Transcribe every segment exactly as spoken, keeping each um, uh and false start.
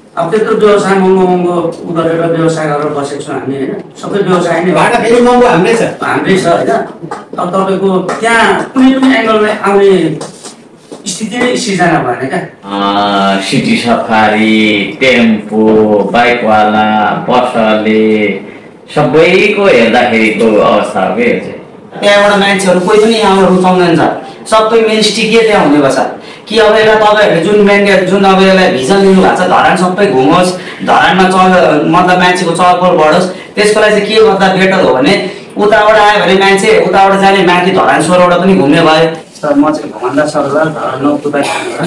अब त्यत्रो व्यवसाय महँगो महँगो उ गरेर व्यवसाय गरेर बसेको छौँ हामी होइन। सबै व्यवसाय नै भाडा फेरि महँगो हाम्रै छ हाम्रै छ होइन। अब तपाईँको त्यहाँ कुनै पनि एङ्गलमा आउने स्थिति नै सिर्जना भएन क्या। सिटी सफारी, टेम्पो, बाइकवाला, पसले सबैको हेर्दाखेरिको अवस्था हो कि त्यहाँबाट मान्छेहरू कोही पनि यहाँ रुचाउँदैन सर। सबै मेरिस्टिकै त्यहाँ हुने गर्छ कि अब यसलाई तपाईँहरूले जुन म्यान्डेट जुन अब यसलाई भिजन लिनुभएको छ धरान सबै घुमोस्, धरानमा चल मतलब मान्छेको चहलपहल बढोस्, त्यसको लागि चाहिँ के गर्दा बेटर हो भने उताबाट आयो भने मान्छे उताबाट जाने माथि धरान सोह्रबाट पनि घुम्ने भयो। सर म चाहिँ भगवान्दा सरलाई धरान नौ कुदा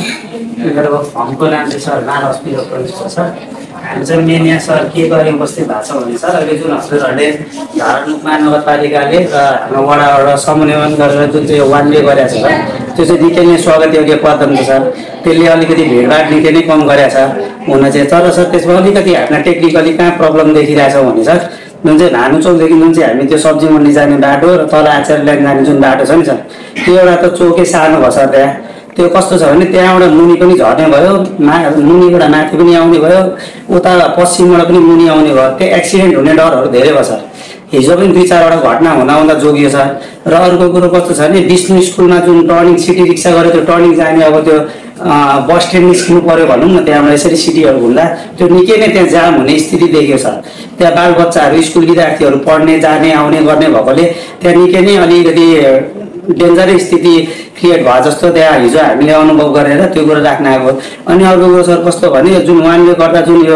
मेरो फर्मको नाम चाहिँ सर लाल हस्पिटल प्रोजेक्ट छ। हामी चाहिँ मेन यहाँ सर के गरी उपस्थित भएको छ भने सर अहिले जुन हजुरहरूले धरान महानगरपालिकाले र हाम्रो वडाबाट समन्वयन गरेर जुन चाहिँ वान वे गरेको छ सर त्यो चाहिँ निकै नै स्वागत योग्य कदम छ सर। त्यसले अलिकति भिडभाड निकै नै कम गरेको छ हुन चाहिँ। तर सर त्यसमा अलिकति हामीलाई टेक्निकली कहाँ प्रब्लम देखिरहेछौँ भने सर जुन चाहिँ भानु चौकदेखि जुन चाहिँ हामी त्यो सब्जी मन्डी जाने बाटो र तल आचार्य ल्यान्ड जाने जुन बाटो छ नि सर त्यो एउटा त चोकै सानो भयो सर। त्यहाँ त्यो कस्तो छ भने त्यहाँबाट मुनि पनि झर्ने भयो, मा मुनिबाट माथि पनि आउने भयो, उता पश्चिमबाट पनि मुनि आउने भयो। त्यो एक्सिडेन्ट हुने डरहरू धेरै भयो सर। हिजो पनि दुई चारवटा घटना हुँदा हुँदा जोगियो छ। र अर्को कुरो कस्तो छ भने विष्णु स्कुलमा जुन टर्निङ सिटी रिक्सा गरेर त्यो टर्निङ जाने अब त्यो बस स्ट्यान्ड निस्किनु पऱ्यो भनौँ न त्यहाँबाट यसरी सिटीहरू घुम्दा त्यो निकै नै त्यहाँ जाम हुने स्थिति देखियो छ। त्यहाँ बालबच्चाहरू स्कुल विद्यार्थीहरू पढ्ने जाने आउने गर्ने भएकोले त्यहाँ निकै नै अलिकति डेन्जरै स्थिति क्रिएट भयो जस्तो त्यहाँ हिजो हामीले अनुभव गरेर त्यो कुरो राख्न आएको। अनि अर्को कुरो सर कस्तो भने जुन वान वे गर्दा जुन यो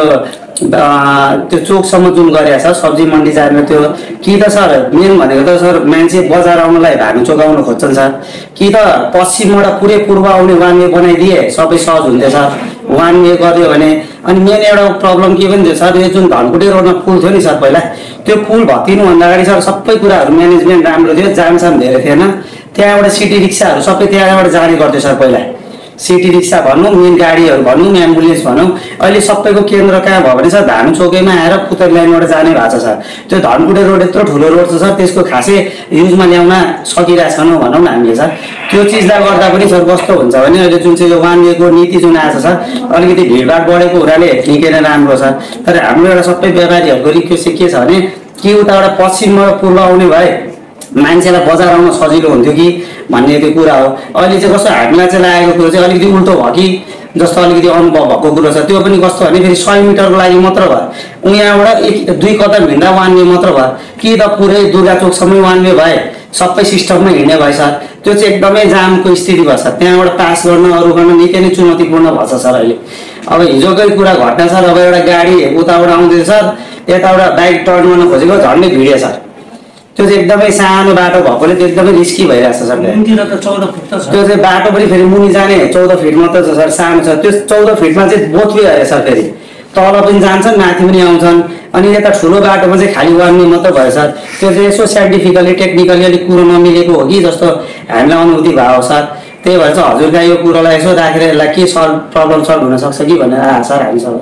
त्यो चोकसम्म जुन गरेको छ सब्जी मन्डी जाने त्यो कि त सर मेन भनेको त सर मान्छे बजार आउनलाई भानु चोक आउन खोज्छन् सर कि त पश्चिमबाट पुरै पूर्व आउने वान वे बनाइदिए सबै सहज हुन्थ्यो सर। वान वे गरिदियो भने अनि मेन एउटा प्रब्लम के पनि थियो सर यो जुन धनकुटे रोडमा पुल थियो नि सर पहिला त्यो पुल भत्किनुभन्दा अगाडि सर सबै कुराहरू म्यानेजमेन्ट राम्रो थियो, जामसाम धेरै थिएन। त्यहाँबाट सिटी रिक्साहरू सबै त्यहाँबाट जाने गर्थ्यो सर पहिला। सिटी रिक्सा भनौँ, मेन गाडीहरू भनौँ, एम्बुलेन्स भनौँ, अहिले सबैको केन्द्र कहाँ भयो भने सर भानु चोकैमा आएर पुतर लाइनबाट जाने भएको छ सर। त्यो धनकुटे रोड यत्रो ठुलो रोड छ सर त्यसको खासै युजमा ल्याउन सकिरहेको छैनौँ भनौँ न हामीले सर। त्यो चिजलाई गर्दा पनि सर कस्तो हुन्छ भने अहिले जुन चाहिँ यो वान वेको नीति जुन आएको छ सर अलिकति भिडभाड बढेको हुनाले निकै नै राम्रो छ। तर हाम्रो एउटा सबै व्यापारीहरूको रिक्वेस्ट के छ भने कि उताबाट पश्चिमबाट पूर्व आउने भए मान्छेलाई बजार आउन सजिलो हुन्थ्यो कि भन्ने त्यो कुरा हो। अहिले चाहिँ कस्तो हामीलाई चाहिँ लागेको कुरो चाहिँ अलिकति उल्टो भयो कि जस्तो अलिकति अनुभव भएको कुरो छ। त्यो पनि कस्तो भने फेरि सय मिटरको लागि मात्र भयो, यहाँबाट एक दुई कदम हिँड्दा वान वे मात्र भयो कि त पुरै दुर्गा चोकसम्मै वान वे भए सबै सिस्टममै हिँड्ने भएछ। त्यो चाहिँ एकदमै जामको स्थिति भएछ। त्यहाँबाट पास गर्न अरू गर्न निकै नै चुनौतीपूर्ण भएछ सर अहिले। अब हिजोकै कुरा घटना सर अब एउटा गाडी उताबाट आउँदैछ सर यताबाट बाइक टर्न गर्न खोजेको झन्डै भिडियो सर। त्यो चाहिँ एकदमै सानो बाटो भएकोले त्यो एकदमै रिस्की भइरहेको छ सर। त्यो चाहिँ बाटो पनि फेरि मुनि जाने चौध फिट मात्र छ सर, सानो छ। त्यो चौध फिटमा चाहिँ बोथ वे अरे सर फेरि तल पनि जान्छन् माथि पनि आउँछन्। अनि यता ठुलो बाटोमा चाहिँ खालि वान वे मात्र भयो सर। त्यो चाहिँ यसो साइन्टिफिकली टेक्निकली अलिक कुरो नमिलेको हो कि जस्तो हामीलाई अनुभूति भयो सर। त्यही भएर चाहिँ हजुरका यो कुरोलाई यसो राखेर यसलाई के सल्भ प्रब्लम सल्भ हुनसक्छ कि भनेर आएको सर हामी सबै।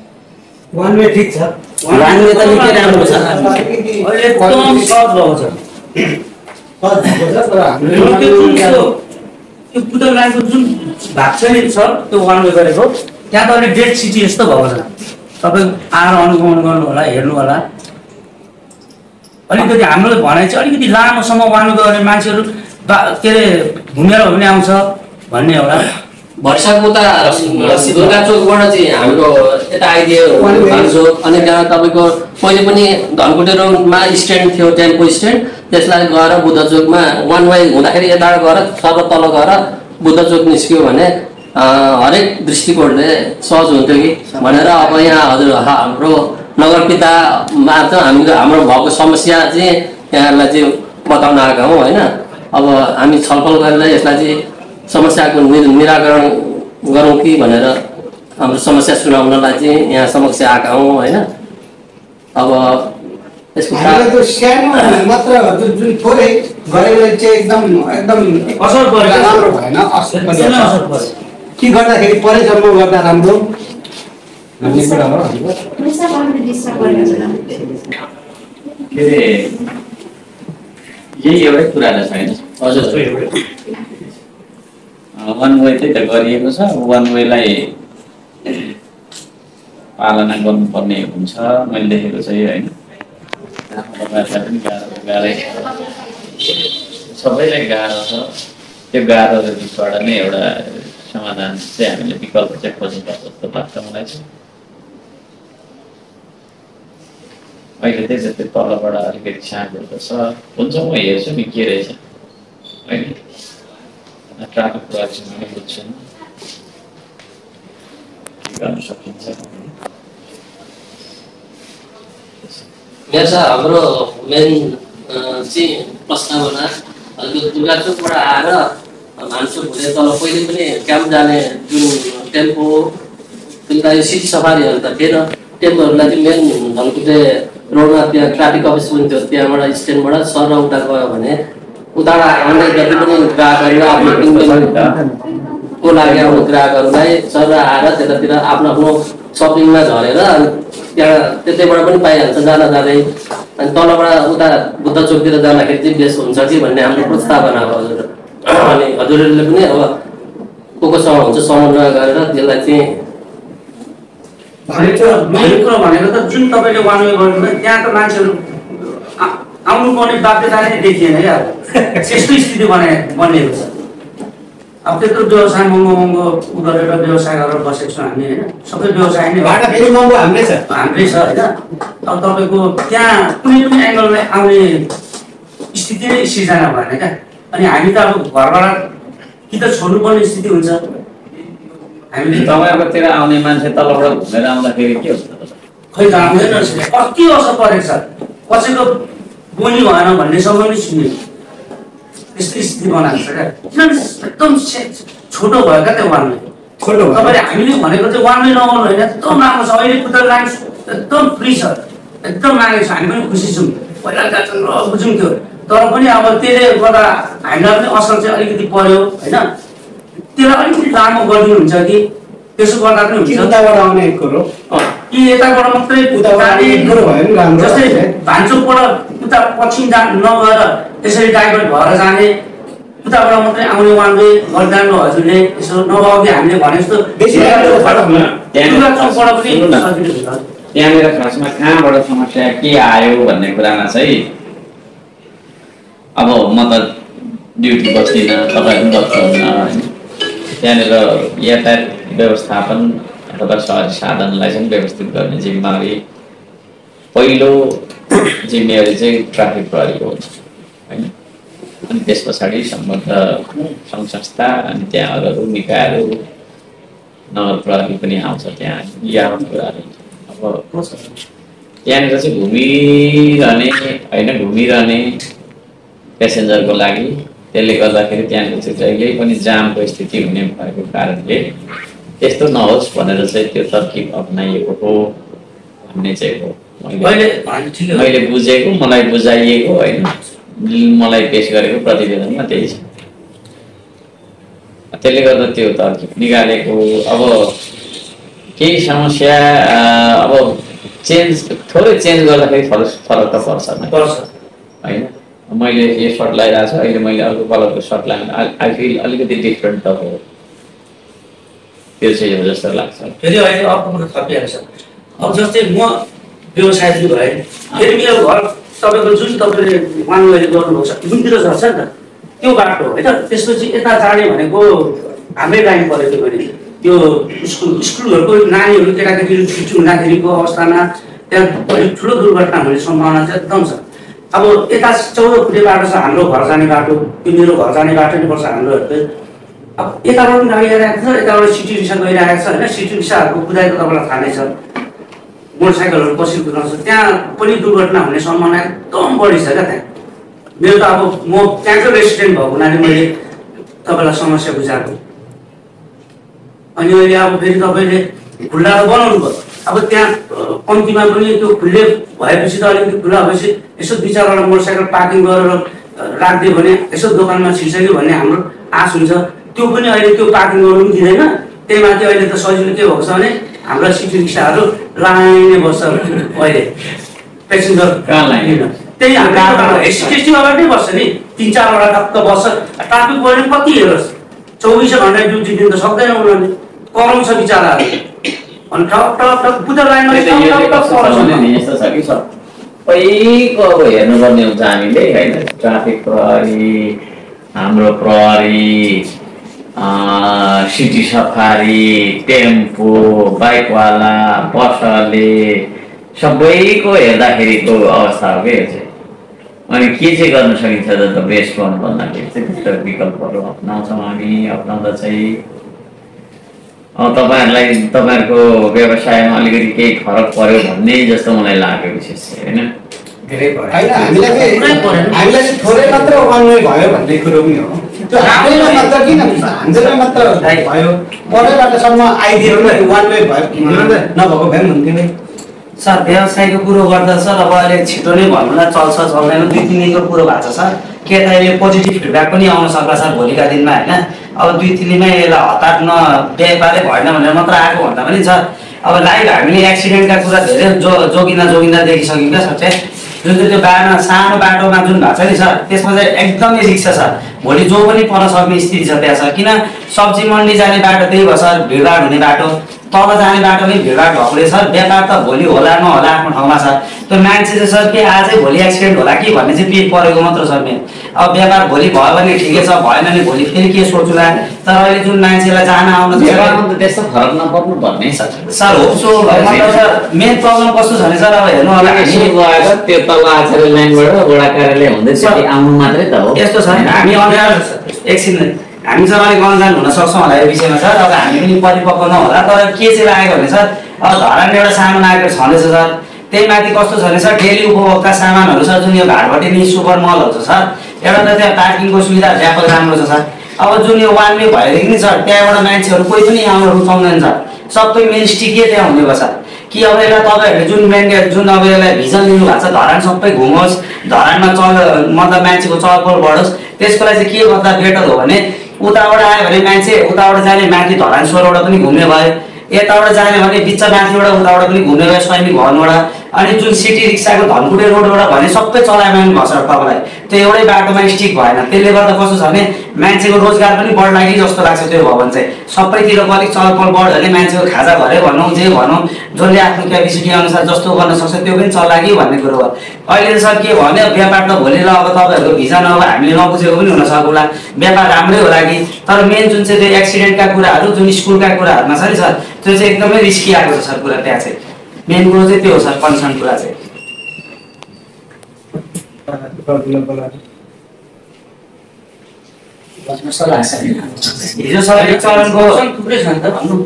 वान वे ठिक छ, वान वे त निकै राम्रो छ अहिले एकदम सहज भएको छ। त्यो पुतल लाइनको जुन भाग छ नि सर त्यो वान वे गरेको त्यहाँ त अहिले डेड सिटी यस्तो भएको छ। तपाईँ आएर अनुगमन गर्नु होला, हेर्नु होला। अलिकति हाम्रो भनाइ चाहिँ अलिकति लामोसम्म वान वे गर्ने मान्छेहरू के अरे घुमेर हो भने आउँछ भन्ने एउटा भर्साको उता दुर्गा चोकबाट चाहिँ हाम्रो यता आइदियो चोक अनि त्यहाँ तपाईँको पहिले पनि धनकुटे रोडमा स्ट्यान्ड थियो टेम्पो स्ट्यान्ड त्यसलाई गएर बुद्ध चोकमा वान वे हुँदाखेरि यताबाट गएर सर्व तल गएर बुद्ध चोक निस्क्यो भने हरेक दृष्टिकोणले सहज हुन्थ्यो कि भनेर अब यहाँ हजुर हाम्रो नगरपितामा चाहिँ हामीले हाम्रो भएको समस्या चाहिँ यहाँलाई चाहिँ बताउन आएका हौँ होइन। अब हामी छलफल गरेर यसलाई चाहिँ समस्याको निराकरण गरौँ कि भनेर हाम्रो समस्या सुनाउनलाई चाहिँ यहाँ समस्या आएका हौँ होइन। अब यसको त्यो सानो मात्र जुन थोरै गरेर चाहिँ एकदम एकदम असर परेन, राम्रो भएन, असर पनि के गर्दाखेरि परे जन्म गर्दा राम्रो भन्ने कुरा हो। के अरे यही एउटै कुरा त छैन हजुर वान वे चाहिँ त गरिएको छ। वान वेलाई पालना गर्नुपर्ने हुन्छ मैले देखेको चाहिँ होइन तपाईँहरूलाई पनि गाह्रो गाह्रै सबैलाई गाह्रो छ त्यो गाह्रो बिचबाट नै एउटा समाधान चाहिँ हामीले विकल्प चाहिँ खोज्नुपर्छ जस्तो लाग्छ मलाई चाहिँ अहिले चाहिँ जस्तै तलबाट अलिकति साँझेको छ हुन्छ म हेर्छु नि के रहेछ होइन ट्राफिक प्रहरी पनि बुझ्छु के गर्न सकिन्छ मेरो हाम्रो मेन चाहिँ प्रस्तावना त्यो दुर्गाचोकबाट आएर भान्सो भुले तल पहिले पनि क्याम्प जाने जुन टेम्पो त्यसलाई सिटी सफारीहरू त थिएन टेम्पोहरूलाई चाहिँ मेन धनकुटे रोडमा त्यहाँ ट्राफिक अफिस पनि थियो त्यहाँबाट स्ट्यान्डबाट सर उता गयो भने उताबाट आउने जति पनि ग्राहकहरू आफ्नो को लागि आउने ग्राहकहरूलाई सर आएर त्यतातिर आफ्नो आफ्नो सपिङमा झरेर त्यहाँ त्यतैबाट पनि पाइहाल्छ जान जाँदै अनि तलबाट उता बुद्ध चोकतिर जाँदाखेरि चाहिँ बेस हुन्छ कि भन्ने हाम्रो प्रस्तावना हो हजुर अनि हजुरहरूले पनि अब को कोसँग हुन्छ समन्वय गरेर त्यसलाई चाहिँ मेन कुरो भनेको त जुन तपाईँले वान वे गर्नुभयो त्यहाँ त मान्छेहरू आउनु पर्ने बाध्यता नै देखिएन क्या त्यस्तो स्थिति बनाए बनिएको छ अब त्यत्रो व्यवसाय महँगो महँगो उ गरेर व्यवसाय गरेर बसेको छौँ हामी होइन सबै व्यवसाय नै बाटा फेरि महँगो हाम्रै छ हाम्रै छ होइन अब तपाईँको त्यहाँ कुनै पनि एङ्गलमा आउने स्थिति नै सिर्जना भएन क्या अनि हामी त अब घरबाट कि त छोड्नुपर्ने स्थिति हुन्छ हामीले तपाईँकोतिर आउने मान्छे तलबाट घुमेर आउँदाखेरि के हुन्छ खै त आउँदैन कति असर परेको छ कसैको बोली भएन भन्नेसम्म नै सुन्यो त्यस्तो स्थिति बनाएको छ क्या किनभने एकदम छोटो भयो क्या त्यो वान वे छोटो तपाईँले हामीले भनेको चाहिँ वान वे नगर्नु होइन एकदम राम्रो छ अहिले कुदार लाइन एकदम फ्री छ एकदम मागेको छ हामी पनि खुसी छौँ पहिला र बुझौँ थियो तर पनि अब त्यसले गर्दा हामीलाई पनि असर चाहिँ अलिकति पर्यो होइन त्यसलाई अलिकति लामो गरिदिनुहुन्छ कि त्यसो गर्दा पनि हुन्छ उताबाट आउने एक कुरो कि यताबाट मात्रै उताबाट एक कुरो भयो नि राम्रो जस्तै भान्चोकबाट उता पश्चिम जा नगएर त्यसरी डाइभर्ट भएर जाने उताबाट मात्रै आउने वान वे गरिदिनु हजुरले यसो नभए अघि हामीले भने जस्तो त्यहाँनिर खासमा कहाँबाट समस्या के आयो भन्ने कुरामा चाहिँ अब म त ड्युटी बस्दिनँ तपाईँहरू पनि बस्नुहुन्न होइन त्यहाँनिर यातायात व्यवस्थापन अथवा सहरी साधनलाई चाहिँ व्यवस्थित गर्ने जिम्मेवारी पहिलो जिम्मेवारी चाहिँ ट्राफिक प्रहरीको हुन्छ होइन अनि त्यस पछाडि सम्बद्ध सङ्घ संस्था अनि त्यहाँ अरू निकायहरू नगर प्रहरी पनि आउँछ त्यहाँ यहाँ कुराहरू अब त्यहाँनिर चाहिँ घुमिरहने होइन घुमिरहने पेसेन्जरको लागि त्यसले गर्दाखेरि त्यहाँनिर चाहिँ जहिल्यै पनि जामको स्थिति हुने भएको कारणले त्यस्तो नहोस् भनेर चाहिँ त्यो तरकिब अपनाइएको हो भन्ने चाहिँ हो मैले बुझेको मलाई बुझाइएको होइन मलाई पेश गरेको प्रतिवेदनमा त्यही छ त्यसले गर्दा त्यो तरकिब निकालेको अब केही समस्या अब चेन्ज थोरै चेन्ज गर्दाखेरि फरक फरक त पर्छ होइन मैले यो सर्ट लगाइरहेको छु अहिले मैले अर्को कलरको सर्ट लगाएँ आई फिल अलिकति डिफ्रेन्ट त हो त्यो चाहिँ हो जस्तो लाग्छ फेरि अहिले अर्को कुरा थपिहाल्छ अब जस्तै म व्यवसाय पनि भएँ फेरि मेरो घर तपाईँको जुन तपाईँले वान वे गर्नुभएको छ जुनतिर झर्छ नि त त्यो बाटो होइन त्यसपछि यता जाने भनेको हाम्रै लाइन परेको भने त्यो स्कुल स्कुलहरूको नानीहरू केटाकेटीहरू छुट्टी हुँदाखेरिको अवस्थामा त्यहाँ अलिक ठुलो दुर्घटना हुने सम्भावना चाहिँ एकदम छ अब यता चौध फुटे बाटो छ हाम्रो घर जाने बाटो त्यो मेरो घर जाने बाटो नै पर्छ हाम्रोहरूको अब यताबाट पनि गाडी आइरहेको छ यताबाट सिटी रिक्सा गइरहेको छ होइन सिटी रिक्साहरूको कुदाएको तपाईँलाई थाहा नै छ मोटरसाइकलहरू कसरी कुदाउँछ त्यहाँ पनि दुर्घटना हुने सम्भावना एकदम बढी छ क्या त्यहाँ मेरो त अब म त्यहाँको रेसिडेन्ट भएको हुनाले मैले तपाईँलाई समस्या बुझाएको अनि अहिले अब फेरि तपाईँले खुल्ला त बनाउनु भयो अब त्यहाँ कम्तीमा पनि त्यो खुल्ले भएपछि त अलिकति खुल्ला भएपछि यसो दुई चारवटा मोटरसाइकल पार्किङ गरेर राखिदियो भने यसो दोकानमा छिर्सक्यो भन्ने हाम्रो आश हुन्छ त्यो पनि अहिले त्यो पार्किङ गर्नु पनि दिँदैन त्यही माथि अहिले त सजिलो के भएको छ भने हाम्रा सिटी रिक्साहरू लाइनै बस्छ अहिले पेसेन्जर कहाँ लाइन त्यही हाम्रो एसटिएसटी अगाडि नै बस्छ नि तिन चारवटा टक्क बस्छ ट्राफिक पोइन्ट कति हेरोस् चौबिसै घन्टा ड्युटी दिनु त सक्दैन उनीहरूले कराउँछ बिचराहरू अनि टक टक टक बुझ्दा लाइनमा त्यही त यो टक टक कस्तो छ भने नि यस्तो छ कि सबैको अब हेर्नुपर्ने हुन्छ हामीले होइन ट्राफिक प्रहरी हाम्रो प्रहरी सिटी सफारी टेम्पो बाइकवाला बसले सबैको हेर्दाखेरिको अवस्था हो कि यो चाहिँ अनि के चाहिँ गर्न सकिन्छ त बेस्ट वान भन्दाखेरि चाहिँ त्यस्तो विकल्पहरू अप्नाउँछौँ हामी अप्नाउँदा चाहिँ अब तपाईँहरूलाई तपाईँहरूको व्यवसायमा अलिकति केही फरक पर्यो भन्ने जस्तो मलाई लाग्यो विशेष चाहिँ होइन धेरै भयो होइन हामीलाई चाहिँ हामीलाई चाहिँ थोरै मात्र वान वे भयो भन्ने कुरो पनि हो त्यो हामीलाई मात्र किन हामीलाई मात्र भयो परैबाटसम्म आइदियो भने वान वे भयो नभएको भए पनि हुन्थ्यो नि सर व्यवसायको कुरो गर्दा सर अब अहिले छिटो नै भन्नुलाई चल्छ चल्दैन दुई तिन दिनको कुरो भएको छ सर के त अहिले पोजिटिभ फिडब्याक पनि आउन सक्ला सर भोलिका दिनमा होइन अब दुई तिन दिनमै यसलाई हतार न व्यापारै भएन भनेर मात्र आएको भन्दा पनि सर अब लाइभ हामीले एक्सिडेन्टका कुरा धेरै जो जोगिँदा जोगिँदा देखिसक्यौँ क्या सर चाहिँ जुन चाहिँ त्यो बाटो सानो बाटोमा जुन भएको छ नि सर त्यसमा चाहिँ एकदमै रिस्क छ सर भोलि जो पनि पर्न सक्ने स्थिति छ त्यहाँ सर किन सब्जी मन्डी जाने बाटो त्यही भयो सर भिडभाड हुने बाटो तल जाने बाटो नै भिडभाड भएकोले सर व्यापार त भोलि होला नहोला आफ्नो ठाउँमा छ त्यो मान्छे चाहिँ सर के आजै भोलि एक्सिडेन्ट होला कि भन्ने चाहिँ पिर परेको मात्र सर मेन अब व्यापार भोलि भयो भने ठिकै छ भएन भने भोलि फेरि के सोच्ला तर अहिले जुन मान्छेलाई जान आउन त्यस्तो फरक नपर्नु भन्ने सर हो सो मतलब सर मेन प्रब्लम कस्तो छ भने सर अब हेर्नु होला गएर त्यो तल आचार्य लाइनबाट वडा कार्यालय हुँदै आउनु मात्रै त हो यस्तो छ हामी अनुसार एकछिन हामी चाहिँ अलिक अनजान हुन सक्छौँ होला यो विषयमा सर अब हामी पनि परिपक्व नहोला तर के चाहिँ लागेको भने सर अब धरान एउटा सानो मार्केट छँदैछ सर त्यही माथि कस्तो छ भने सर डेली उपभोक्ता सामानहरू छ जुन यो घाटभटे नि सुपर मलहरू छ सर एउटा त त्यहाँ पार्किङको सुविधा व्यापक राम्रो छ सर अब जुन यो वान वे भएदेखि नि सर त्यहाँबाट मान्छेहरू कोही पनि आउन रुचाउँदैन सर सबै मेन स्टिकै त्यहाँ हुने भयो सर कि अब यसलाई तपाईँहरूले जुन मेन जुन अब यसलाई भिजन लिनुभएको छ धरान सबै घुमोस् धरानमा चल मतलब मान्छेको चलपल बढोस् त्यसको लागि चाहिँ के गर्दा बेटर हो भने उताबाट आयो भने मान्छे उताबाट जाने माथि धरान सोरबाट पनि घुम्ने भयो यताबाट जाने भने बिच माथिबाट उताबाट पनि घुम्ने भयो सैनिक भवनबाट अनि जुन सिटी रिक्साको धनकुटे रोडबाट भने सबै चलायमान भयो सर तपाईँलाई त्यो एउटै बाटोमा स्टिक भएन त्यसले गर्दा कस्तो छ भने मान्छेको रोजगार पनि बढ्ला कि जस्तो लाग्छ त्यो भवन चाहिँ सबैतिरको अलिक चलपल बढ्यो भने मान्छेको खाजा घरै भनौँ जे भनौँ जसले आफ्नो क्यापेसिटी अनुसार जस्तो गर्न सक्छ त्यो पनि चल्ला कि भन्ने कुरो हो अहिले सर के भने व्यापार त भोलि ल अब तपाईँहरूको भिजा नभए हामीले नबुझेको पनि हुन सक्ला व्यापार राम्रै होला कि तर मेन जुन चाहिँ त्यो एक्सिडेन्टका कुराहरू जुन स्कुलका कुराहरूमा छ नि सर त्यो चाहिँ एकदमै रिस्की आएको छ सर कुरा त्यहाँ चाहिँ मेन कुरो चाहिँ त्यो हो सर कन्सर्न कुरा चाहिँ हिजो सर एक चरणको थुप्रै छ नि त भन्नु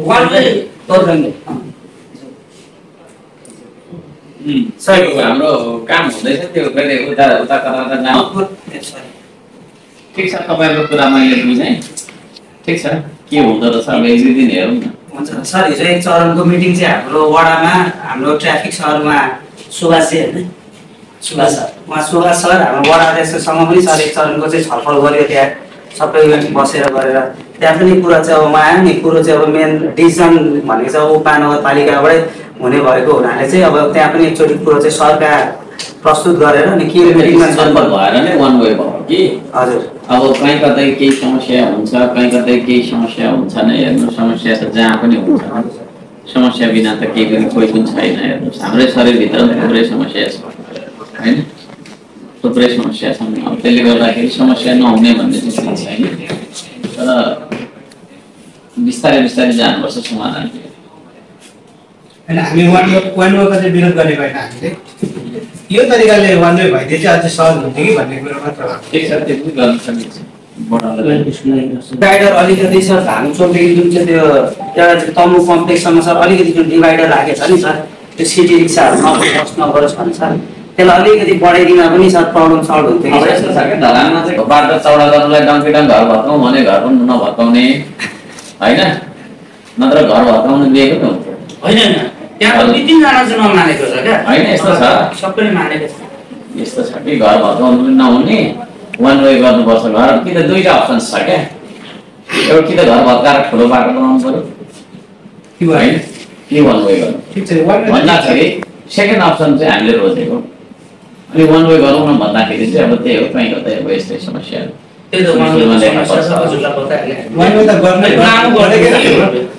सर हाम्रो काम हुँदैछ त्यो कहिले उता उता कता जानु ठिक छ तपाईँहरूको कुरा मैले बुझेँ ठिक छ के हुँदो रहेछ अब एक दुई दिन हेरौँ न हुन्छ सर हिजो एक चरणको मिटिङ चाहिँ हाम्रो वडामा हाम्रो ट्राफिक सरमा सुभाष होइन सुभाष सर उहाँ सुभाष सर हाम्रो वडा अध्यक्षसँग पनि सर एक चरणको चाहिँ छलफल गर्यो त्यहाँ सबै बसेर गरेर त्यहाँ पनि कुरा चाहिँ अब उहाँ आयो नि कुरो चाहिँ अब मेन डिसिजन भनेको चाहिँ अब उपमहानगरपालिकाबाटै हुने भएको हुनाले चाहिँ अब त्यहाँ पनि एकचोटि कुरो चाहिँ सरकार प्रस्तुत गरेर अनि के मिटिङमा छलफल भएर नै वान वे भयो कि हजुर अब कहीँ कतै केही समस्या हुन्छ कहीँ कतै केही समस्या हुन्छ नै हेर्नु समस्या त जहाँ पनि हुन्छ समस्या बिना त केही पनि कोही पनि छैन हेर्नुहोस् हाम्रै शरीरभित्र थुप्रै समस्या छ होइन थुप्रै समस्या छन् अब त्यसले गर्दाखेरि समस्या नहुने भन्ने चाहिँ छैन तर बिस्तारै बिस्तारै जानुपर्छ समाधान होइन हामी वान वे वान वेको चाहिँ विरोध गरेको होइन हामीले यो तरिकाले वान वे भइदिए चाहिँ अझै सहज हुन्थ्यो कि भन्ने कुरो मात्र हो ठिक छ त्यो पनि गर्न सकिन्छ डिभाइडर अलिकति सर धामचोकदेखि जुन चाहिँ त्यो एउटा तम्बु कम्प्लेक्ससम्म सर अलिकति जुन डिभाइडर राखेको छ नि सर त्यो सिटी रिक्साहरू नबस् नगरोस् भने सर त्यसलाई अलिकति बढाइदिँदा पनि सर प्रब्लम सल्भ हुन्थ्यो अब यस्तो छ क्या धरानमा चाहिँ बाटो चौडा गर्नुलाई डङ्कीडङ घर भत्काउँ भने घर पनि नभत्काउने होइन नत्र घर भत्काउनु दिएको त हुन्थ्यो होइन त्यहाँ दुई तिनजना चाहिँ नमानेको छ क्या होइन यस्तो छ सबैले मानेको छ यस्तो छ कि घर भत्काउनु पनि नहुने वान वे गर्नुपर्छ घर कि त दुईवटा अप्सन्स छ क्या एउटा कि त घर भत्काएर ठुलो बाटो बनाउनु पऱ्यो होइन के वान वे गर्नु भन्दाखेरि सेकेन्ड अप्सन चाहिँ हामीले रोजेको अनि वान वे गरौँ न भन्दाखेरि चाहिँ अब त्यही हो कहीँ कतै अब यस्तै समस्याहरू त्यही त वान वे त गर्ने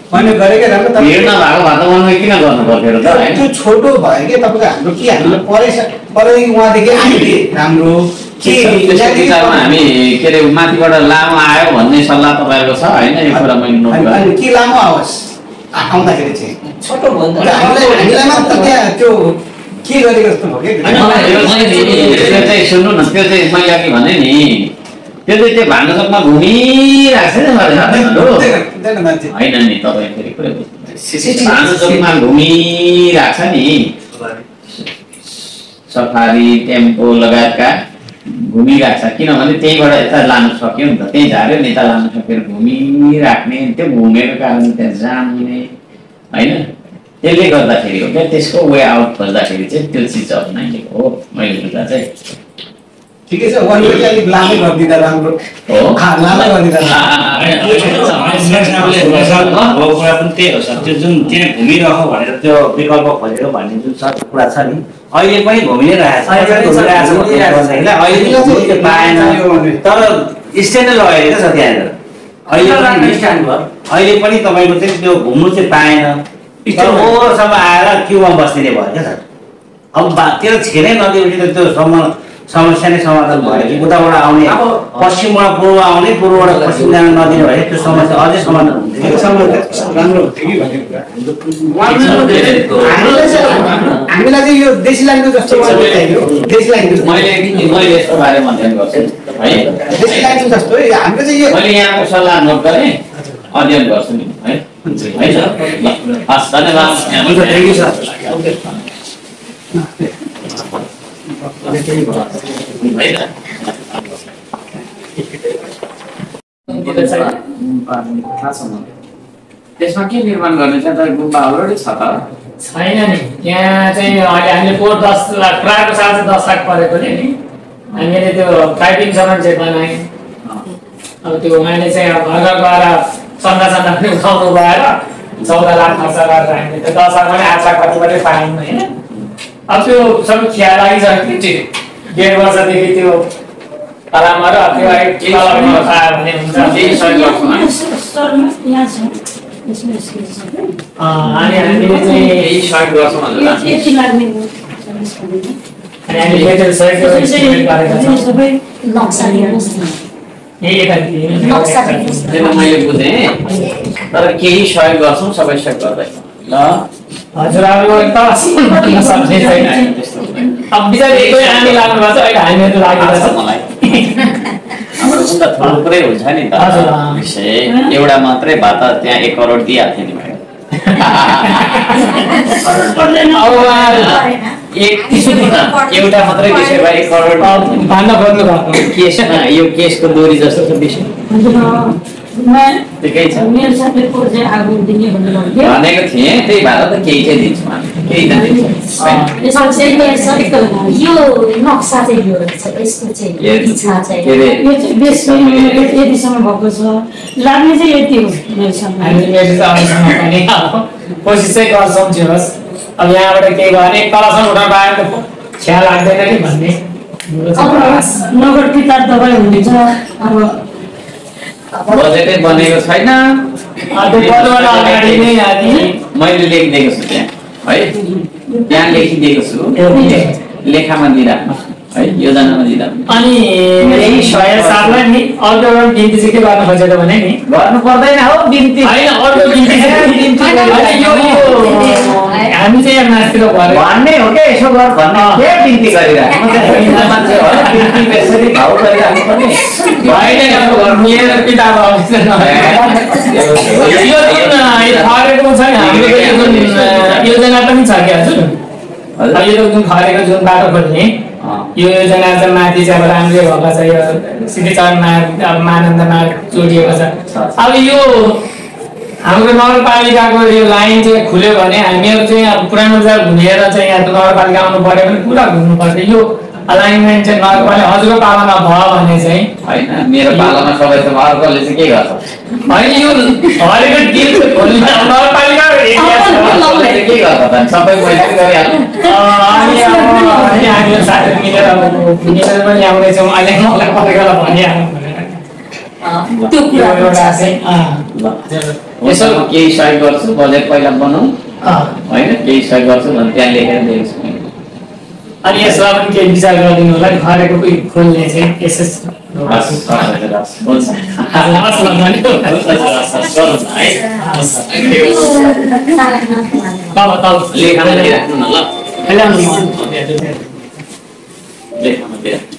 मैले गरेकै राम्रो तर भिड नभएको भए त वान वे किन गर्नु पर्थ्यो र त हैन त्यो छोटो भयो कि तपाईँको हाम्रो के हामीले परेछ परेदेखि उहाँदेखि आइदिए राम्रो के विचारमा हामी के अरे माथिबाट लामो आयो भन्ने सल्लाह तपाईँहरूको छ होइन यो कुरा मैले नोट गरेँ अनि के लामो आओस् आउँदाखेरि चाहिँ छोटो भन्दा हामीलाई हामीलाई मात्र त्यहाँ त्यो के गरेको जस्तो भयो त्यो चाहिँ सुन्नु न त्यो चाहिँ मैले अघि भने नि त्यो चाहिँ त्यो भान्डोचोकमा घुमिरहेको छ नि मान्छे होइन नि तपाईँ फेरि कुरा बुझ्नु भान्डोचोकमा घुमिरहेको छ नि सफारी टेम्पो लगायतका घुमिरहेको छ किनभने त्यहीबाट यता लानु सक्यो नि त त्यही झार्यो नि यता लानु सक्यो घुमिराख्ने त्यो घुमेको कारण त्यहाँ जाम हुने होइन त्यसले गर्दाखेरि हो क्या त्यसको वे आउट खोज्दाखेरि चाहिँ त्यो चिज अप्नाइने हो मैले बुझ्दा चाहिँ ठिकै छ वान वे चाहिँ अलिक लामो गरिदिँदा राम्रो हो लामो गरिदिँदा कुरा पनि त्यही हो सर त्यो जुन त्यहाँ घुमिरह भनेर त्यो विकल्प खोजेको भन्ने जुन सर कुरा छ नि अहिले पनि घुमि नै रहेको छ अहिले पाएन तर स्ट्यान्डै लगाएको छ त्यहाँनिर अहिले पनि स्ट्यान्ड भयो अहिले पनि तपाईँको चाहिँ त्यो घुम्नु चाहिँ पाएन ओभरसम्म आएर क्युमा बस्ने भयो क्या सर अब त्यो छेनै नदिएपछि त त्यो सम्म समस्या नै समाधान भयो कि उताबाट आउने पश्चिमबाट पूर्व आउने पूर्वबाट पश्चिम जान नदिने भए त्यो समस्या अझै समाधान हुन्थ्यो राम्रो हुन्थ्यो कि भनेको हामीलाई चाहिँ यो देशी ल्याङ्ग्वेज जस्तो देशी ल्याङ्ग्वेज मैले मैले यसको बारेमा अध्ययन गर्छु है देशी ल्याङ्ग्वेज जस्तो हाम्रो चाहिँ यो मैले यहाँको सल्लाह नोट गरेँ अध्ययन गर्छु नि है है सर हस् धन्यवाद थ्याङ्क यू सर त्यसमा के निर्माण गर्ने छ त गुम्बा अलरेडी छ त छैन नि यहाँ चाहिँ अहिले हामीले पोहोर दस लाख प्रायको साल चाहिँ दस लाख परेको नि हामीले त्यो पाइपिङसम्म चाहिँ बनायौँ अब त्यो उहाँले चाहिँ अब घर घर गएर चन्दा चन्दा पनि उठाउनु गएर चौध लाख खर्च गरेर हामीले त्यो दस लाख पनि आठ लाख कतिबाटै पायौँ होइन अब त्यो सबै खिया लागिसक्यो कि डेढ वर्षदेखि त्यो तलामा र त्यो तलामा पायो भने हुन्छ केही सहयोग गर्छौँ अनि हामीले चाहिँ केही सहयोग गर्छौँ हजुर अनि हामीले मेटेरियल सहयोग गरेका छौँ त्यो मैले बुझेँ तर केही सहयोग गर्छौँ सबै सहयोग गर्दैन ल हजुर अब यो एकदम सक्ने छैन अब बिचारी एकै आमी लाग्नु भएको छ अहिले हामीहरू लागेको छ मलाई हाम्रो त थुप्रै हुन्छ नि त विषय एउटा मात्रै भए त त्यहाँ एक करोड दिइहाल्थ्यो नि मैले एउटा मात्रै विषय भए एक करोड भन्न खोज्नु भएको केस यो केसको दोरी जस्तो छ विषय ठिकै छ भनेको थिएँ त्यही भएर त केही चाहिँ दिन्छौँ हामी केही त दिन्छौँ यो नक्सा चाहिँ यो रहेछ यसको चाहिँ इच्छा चाहिँ यो चाहिँ बेसमा यतिसम्म भएको छ लाग्ने चाहिँ यति हो हामी मेरो चाहिँ पनि कोसिस चाहिँ गर्छौँ जे होस् अब यहाँबाट केही भयो भने तलसम्म उठाउनु पायो त छ्या लाग्दैन नि भन्ने नगर पिता दबाई हुनुहुन्छ अब बजेटै बनेको छैन मैले लेखिदिएको छु त्यहाँ है त्यहाँ लेखिदिएको छु लेखामा दिइराख्नु है योजनामा दिइराख्नु अनि यही सय सातलाई नि अर्को एउटा बिन्ती चाहिँ के गर्न खोजेको भने नि गर्नु पर्दैन हो बिन्ती होइन अर्को बिन्ती हामी चाहिँ यहाँ माथितिर भएर भन्ने हो क्या यसो गर भन्ने के बिन्ती गरिरहेको मान्छे हो बिन्ती बेसरी भाउ गरिरहेको पनि होइन मेरो किताब यो जुन खरेको छ नि हाम्रो योजना पनि छ क्या हजुर यो जुन खरेको जुन बाटो खोल्ने यो योजना चाहिँ माथि चाहिँ अब राम्रै भएको छ यो सिद्धिचरण मार्ग अब मानन्द मार्ग जोडिएको छ अब यो हाम्रो नगरपालिकाको यो लाइन चाहिँ खुल्यो भने हामीहरू चाहिँ अब पुरानो बजार घुमेर चाहिँ यहाँ नगरपालिका आउनु पर्यो भने पुरा घुम्नु पर्छ यो अलाइनमेन्ट चाहिँ नगरपालिका हजुरको पालामा भयो भने चाहिँ होइन मेरो पालामा सबै त अर्कोले चाहिँ के गर्छ होइन यो हरेको दिन नगरपालिका के गर्छ त सबै पैसा गरिहाल्नु अनि अब हामीहरू साथीहरू मिलेर मिलेर पनि ल्याउँदैछौँ अहिले नगरपालिकालाई भनिहाल्नु त्यो कुरा एउटा चाहिँ यसो केही सहयोग गर्छु बजेट पहिला बनाऊ होइन केही सहयोग गर्छु भने त्यहाँ लेखेर दिन्छु अनि यसमा पनि केही विचार गरिदिनु होला नि खरेको कोही खोल्ने चाहिँ यसो लेखामा दिइराख्नु न ल ल्याउनु लेखामा दिइराख्नु